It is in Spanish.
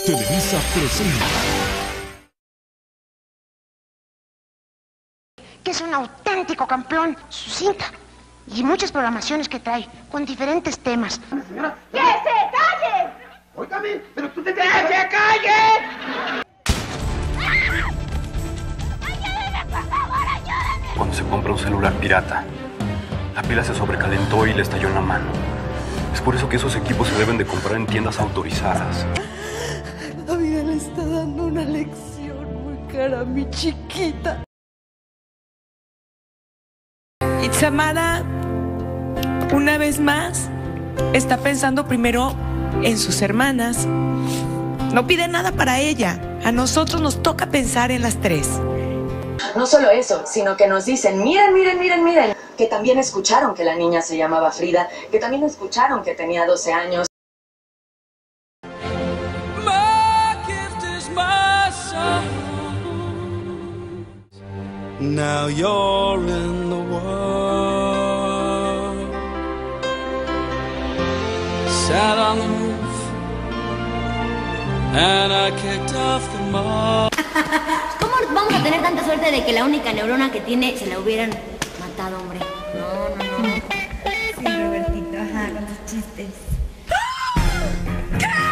Televisa presenta. Que es un auténtico campeón, su cinta y muchas programaciones que trae con diferentes temas. Señora, ¡que se calle! Óigame, pero tú te ¡que se calle! ¡Ayúdeme, por favor, ayúdeme! Cuando se compra un celular pirata, la pila se sobrecalentó y le estalló en la mano. Es por eso que esos equipos se deben de comprar en tiendas autorizadas. La vida le está dando una lección muy cara a mi chiquita. Itzamara, una vez más, está pensando primero en sus hermanas. No pide nada para ella. A nosotros nos toca pensar en las tres. No solo eso, sino que nos dicen, miren, que también escucharon que la niña se llamaba Frida, que también escucharon que tenía 12 años. Now you're in the world, sat on the roof, and I kicked off the mud. ¿Cómo vamos a tener tanta suerte de que la única neurona que tiene se la hubieran matado, hombre? No. Sí, Robertito, ajá, con tus chistes. ¿Qué?